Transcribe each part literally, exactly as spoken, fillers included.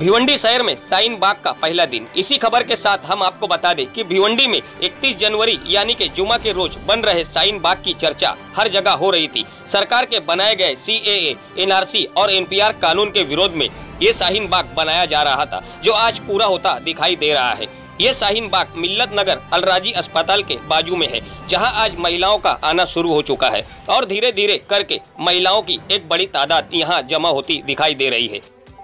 भिवंडी शहर में शाहीन बाग का पहला दिन। इसी खबर के साथ हम आपको बता दें कि भिवंडी में इकतीस जनवरी यानी कि जुमा के रोज बन रहे शाहीन बाग की चर्चा हर जगह हो रही थी। सरकार के बनाए गए सी ए ए, एन आर सी और एन पी आर कानून के विरोध में ये शाहीन बाग बनाया जा रहा था, जो आज पूरा होता दिखाई दे रहा है। ये शाहीन बाग मिल्लत नगर अलराजी अस्पताल के बाजू में है, जहां आज महिलाओं का आना शुरू हो चुका है और धीरे धीरे करके महिलाओं की एक बड़ी तादाद यहां जमा होती दिखाई दे रही है।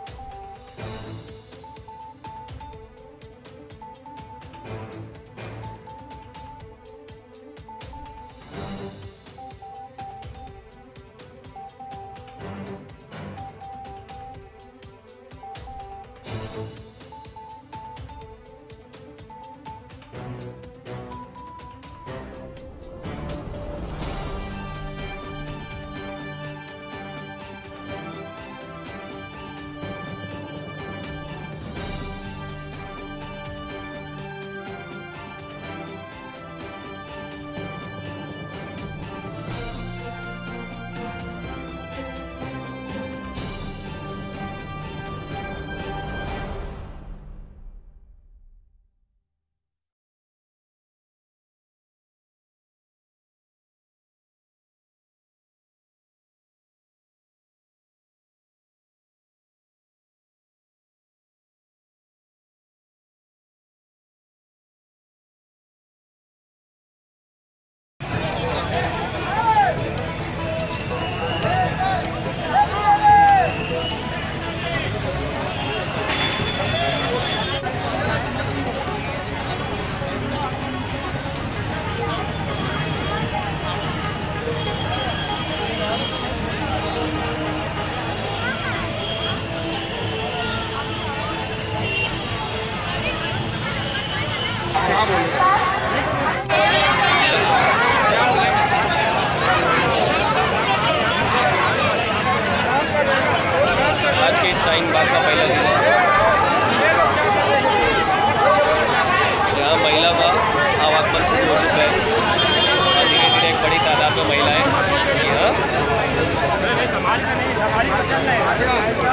आज के शाहीन बाग का पहला दिन जहाँ महिला का आवागमन शुरू हो चुका है और धीरे धीरे एक बड़ी तादाद में महिलाएं यहाँ